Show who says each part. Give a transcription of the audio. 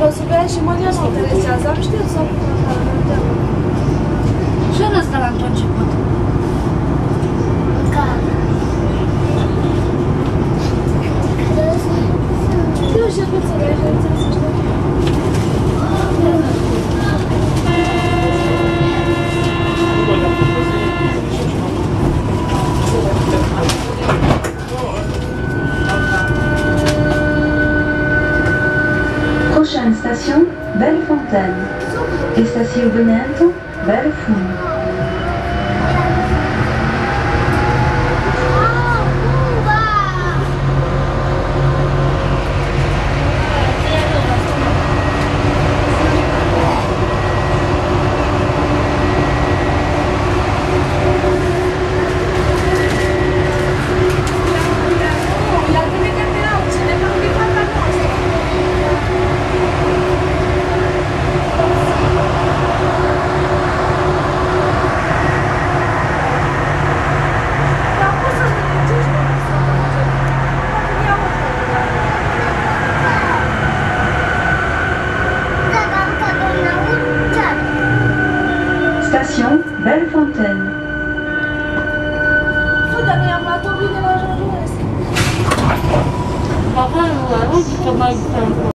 Speaker 1: o să bea și mă interesează. Am știut să
Speaker 2: Ce era asta la început?
Speaker 1: Eu și cu țările, așa înțeles să știu.
Speaker 3: Prochaine station, Bellefontaine. Estacionamento, Bellefontaine. Station Bellefontaine.
Speaker 1: Dar noi am luat-o bine la Jean Jaurès.
Speaker 2: Acum nu arunci că mai